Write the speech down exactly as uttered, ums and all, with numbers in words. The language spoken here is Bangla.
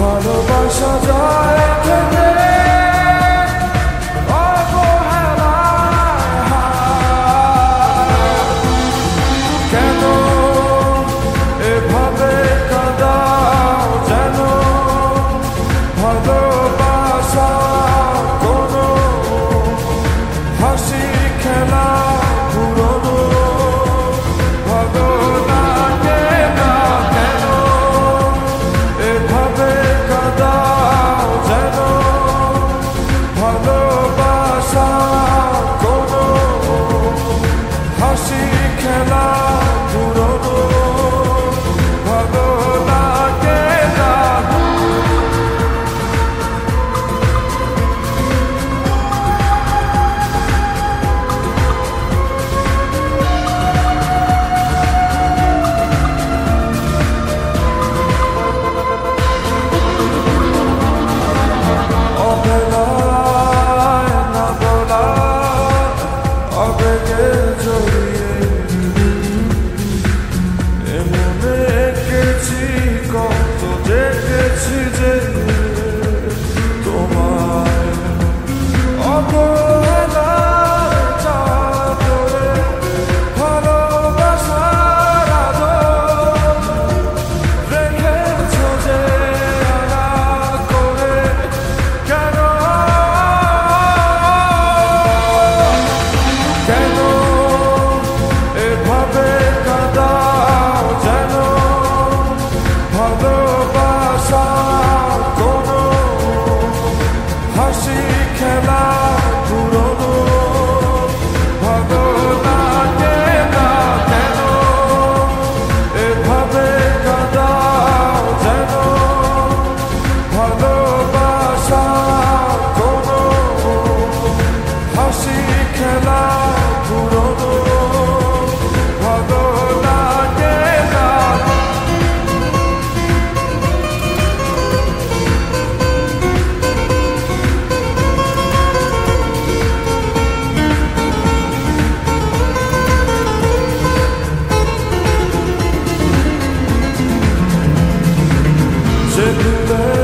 ভালোবাসা যায় খেতে কেন এভাবে কাঁদাও যেন ভালোবাসা কোনো হাসি খেলা পুরনো ভালো লাগে না কেন এভাবে কাঁদাও যেন ভালোবাসা কোনো হাসি খেলা পুরনো ভালো লাগে না অবেলায় না বলা আবেগে জড়িয়ে এমনে এঁকেছি কত দেখেছি যে তোমায় অবহেলার চাদরে ভালোবাসার আদর রেখেছ যে আড়াল করে কেন কেন এভাবে কাঁদাও যেন ভালোবাসা কোনো হাসি খেলা পুরনো ভালো লাগে না কেন এভাবে কাঁদাও যেন ভালোবাসা কোনো হাসি খেলা পুরনো ভালো লাগে না যেতে